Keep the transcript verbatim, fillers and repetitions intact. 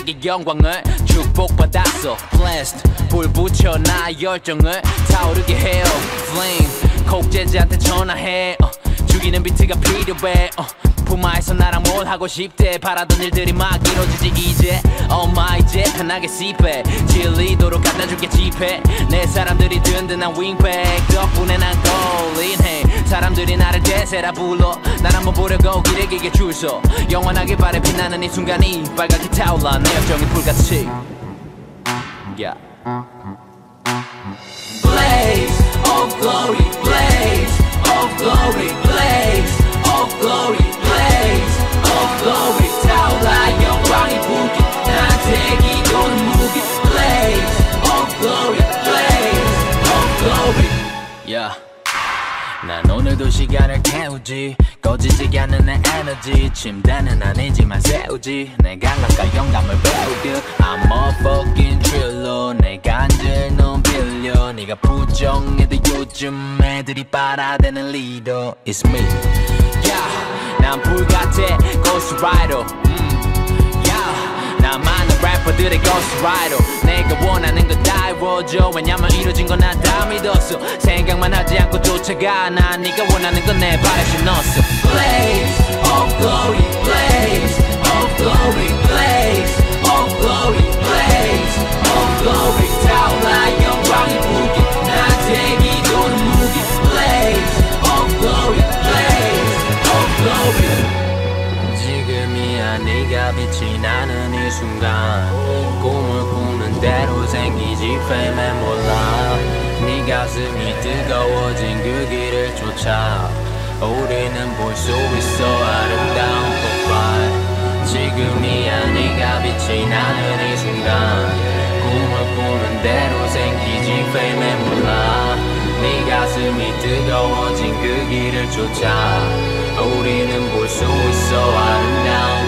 나에게 영광을 축복받았어. Blessed 불 붙여 나의 열정을 타오르게 해요. Flame 콕 재즈한테 전화해. 어, 죽이는 비트가 필요해. 어, 품아에서 나랑 뭘 하고 싶대. 바라던 일들이 막 이루어지지 이제. Oh my 이제 편하게 시패 진리도로 갖다줄게 집회. 내 사람들이 든든한 윙백 덕분에 난 걸린해. 사람들이 나를 대세라 불러. 난 한번 보려고 길에 길게 줄서. 영원하게 발에 빛나는 이 순간이 빨갛게 타올라 내 열정이 불같이. Yeah. Blaze of glory, blaze of glory, blaze of glory, blaze of glory. 타올라 영광이 불길 나한테 기도는 무기. Blaze of glory, blaze of glory. Yeah. 난 오늘도 시간을 태우지. 꺼지지 않는 내 에너지. 침대는 아니지만 세우지. 내 감각과 영감을 배우듯 I'm a fucking thriller. 내가 앉을 넌 빌려. 네가 부정해도 요즘 애들이 빨아대는 리더 It's me. Yeah, 난 불같아 Ghost Rider. mm. Yeah, 난 많은 래퍼들의 Ghost Rider. 내가 원하는 거 다 이루어져. 왜냐면 이루어진 건 난 다 믿었어. 생각만 하지 않고 쫓아가. 난 네가 원하는 건 내 발에 신었어. Blaze of glory, blaze of glory, blaze of glory, blaze of glory. 타올라 영광이 불길 나한테 기도는 무기. Blaze of glory, blaze of glory. 지금이야 네가 빛이 나는 이 순간. 꿈을 꾸는 대로 생기지 팬에 몰라. 네 가슴이 뜨거워진 그 길을 쫓아. 우리는 볼 수 있어 아름다운 폭발. 지금이야 네가 빛이 나는 이 순간. 꿈을 꾸는 대로 생기지 팬에 몰라. 네 가슴이 뜨거워진 그 길을 쫓아. 우리는 볼 수 있어 아름다운